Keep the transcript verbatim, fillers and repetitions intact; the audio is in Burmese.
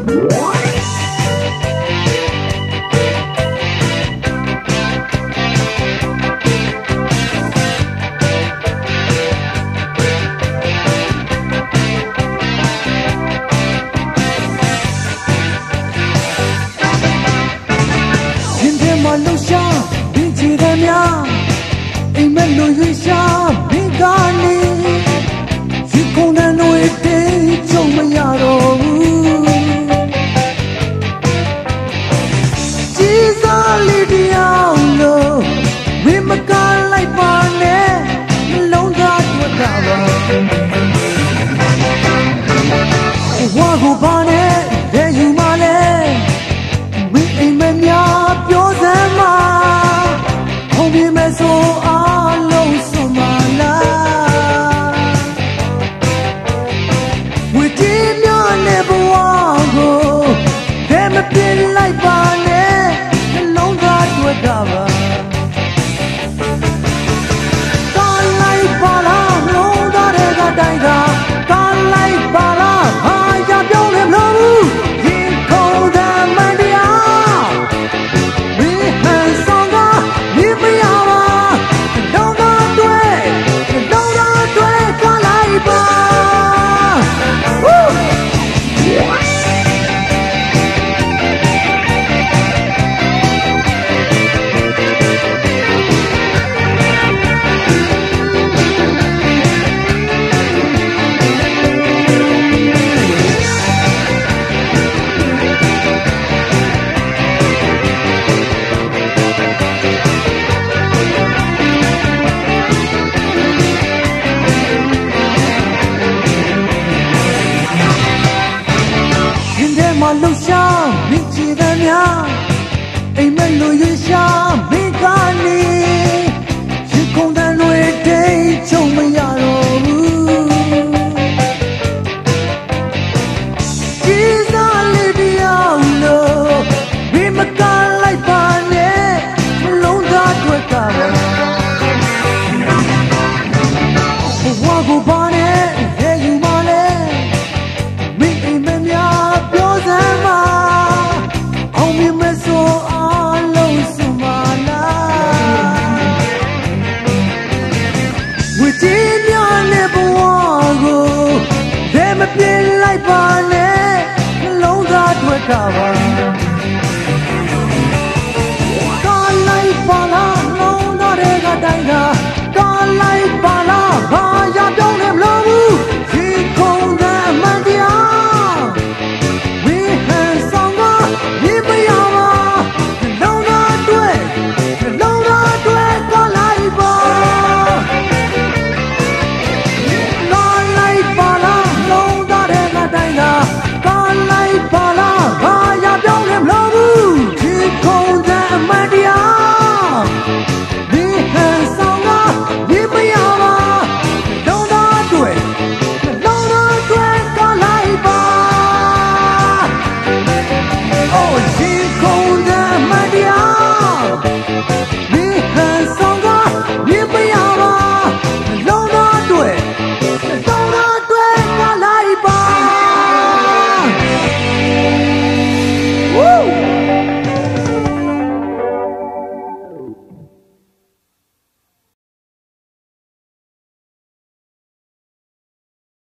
路上并记得များအိမ်မက်လိုရွေးရှာမိကနေဒီကုန်တဲ့ຫນွေတိတ်ကြုံမရတော့ဘူးကြီးစားလေးတယောက်လို့ဝိမကလိုက်ပါနဲ့လုံးသားတွေ့တာပါဝါကိုပါနဲ့တဲ့ယူမလဲဝိအိမ်မက်များပြောစမ်းမှာခုံပြမယ်ဆိုအားလုံးဆိုမလားဝိတီးများနဲ့ဘဝကိုဘယ်မပြစ်လိုက်ပါနဲ့နှလုံးသားတွေ့တာပါကားလိုက်ပါလားနှလုံးသားတွေကတိုင်းကကားလိုက်ပါလားဟာရပြောင်းနေမလို့ဘူးရင်ခုန်တဲ့မန်တရားဝိဟန်ဆောင်ကဒီမရပါလုံးသားတွေ့လုံးသားတွေ့ကားလိုက်ပါဝူလှူရှာမိချီတဲ့များအိမ်မက်လိုရွေးရှာမိကနေရေခုန်တဲ့တွေတိတ်ချုံမရတော့ဘူးကြီးစားလေးတယောက်လို့ဝိမကလိုက်ပါနဲ့လုံးသားတွေ့တာပါဘဝကိုပါနဲ့ရဲ့ယူမလဲမိအိမ်မက်များပြောစမ်းမှာအောင်မြင်မယ်ဆိုအားလုံးဆိုမလားဝိတီးများနဲ့ဘဝ